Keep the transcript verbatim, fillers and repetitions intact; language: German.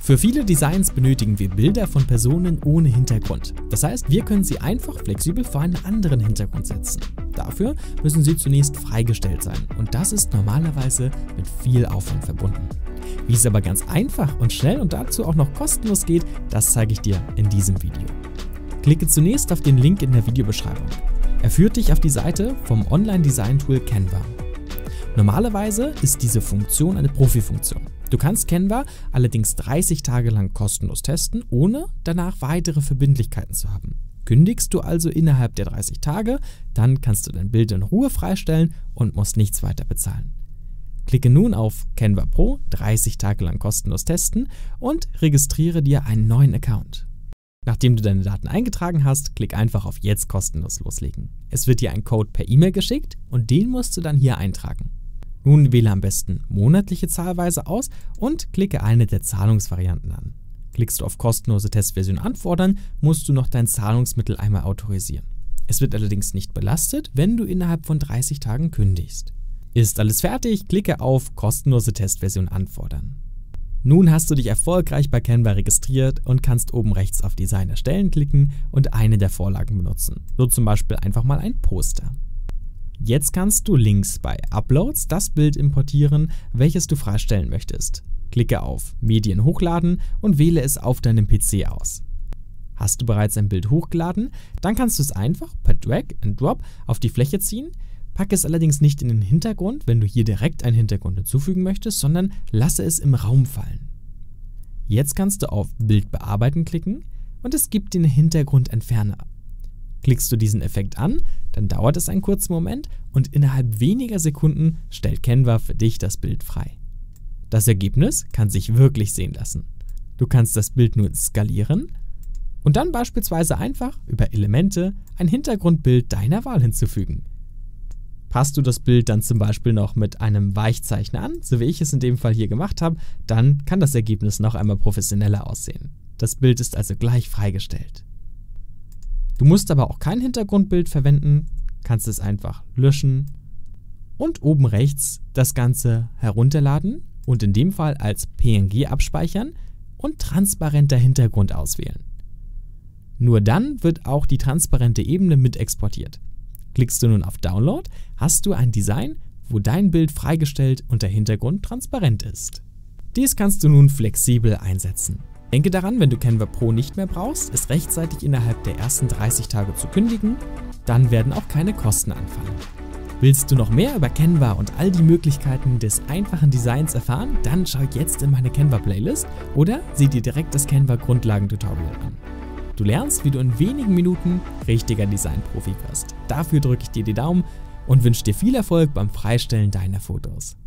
Für viele Designs benötigen wir Bilder von Personen ohne Hintergrund. Das heißt, wir können sie einfach flexibel vor einen anderen Hintergrund setzen. Dafür müssen sie zunächst freigestellt sein und das ist normalerweise mit viel Aufwand verbunden. Wie es aber ganz einfach und schnell und dazu auch noch kostenlos geht, das zeige ich dir in diesem Video. Klicke zunächst auf den Link in der Videobeschreibung. Er führt dich auf die Seite vom Online-Design-Tool Canva. Normalerweise ist diese Funktion eine Profi-Funktion. Du kannst Canva allerdings dreißig Tage lang kostenlos testen, ohne danach weitere Verbindlichkeiten zu haben. Kündigst du also innerhalb der dreißig Tage, dann kannst du dein Bild in Ruhe freistellen und musst nichts weiter bezahlen. Klicke nun auf Canva Pro, dreißig Tage lang kostenlos testen und registriere dir einen neuen Account. Nachdem du deine Daten eingetragen hast, klick einfach auf Jetzt kostenlos loslegen. Es wird dir ein Code per E-Mail geschickt und den musst du dann hier eintragen. Nun wähle am besten monatliche Zahlweise aus und klicke eine der Zahlungsvarianten an. Klickst du auf kostenlose Testversion anfordern, musst du noch dein Zahlungsmittel einmal autorisieren. Es wird allerdings nicht belastet, wenn du innerhalb von dreißig Tagen kündigst. Ist alles fertig, klicke auf kostenlose Testversion anfordern. Nun hast du dich erfolgreich bei Canva registriert und kannst oben rechts auf Design erstellen klicken und eine der Vorlagen benutzen, so zum Beispiel einfach mal ein Poster. Jetzt kannst du links bei Uploads das Bild importieren, welches du freistellen möchtest. Klicke auf Medien hochladen und wähle es auf deinem P C aus. Hast du bereits ein Bild hochgeladen, dann kannst du es einfach per Drag and Drop auf die Fläche ziehen. Packe es allerdings nicht in den Hintergrund, wenn du hier direkt einen Hintergrund hinzufügen möchtest, sondern lasse es im Raum fallen. Jetzt kannst du auf Bild bearbeiten klicken und es gibt den Hintergrundentferner. Klickst du diesen Effekt an, dann dauert es einen kurzen Moment und innerhalb weniger Sekunden stellt Canva für dich das Bild frei. Das Ergebnis kann sich wirklich sehen lassen. Du kannst das Bild nun skalieren und dann beispielsweise einfach über Elemente ein Hintergrundbild deiner Wahl hinzufügen. Passt du das Bild dann zum Beispiel noch mit einem Weichzeichner an, so wie ich es in dem Fall hier gemacht habe, dann kann das Ergebnis noch einmal professioneller aussehen. Das Bild ist also gleich freigestellt. Du musst aber auch kein Hintergrundbild verwenden, kannst es einfach löschen und oben rechts das Ganze herunterladen und in dem Fall als P N G abspeichern und transparenter Hintergrund auswählen. Nur dann wird auch die transparente Ebene mit exportiert. Klickst du nun auf Download, hast du ein Design, wo dein Bild freigestellt und der Hintergrund transparent ist. Dies kannst du nun flexibel einsetzen. Denke daran, wenn du Canva Pro nicht mehr brauchst, es rechtzeitig innerhalb der ersten dreißig Tage zu kündigen, dann werden auch keine Kosten anfallen. Willst du noch mehr über Canva und all die Möglichkeiten des einfachen Designs erfahren, dann schau jetzt in meine Canva Playlist oder sieh dir direkt das Canva Grundlagen-Tutorial an. Du lernst, wie du in wenigen Minuten richtiger Design-Profi wirst. Dafür drücke ich dir die Daumen und wünsche dir viel Erfolg beim Freistellen deiner Fotos.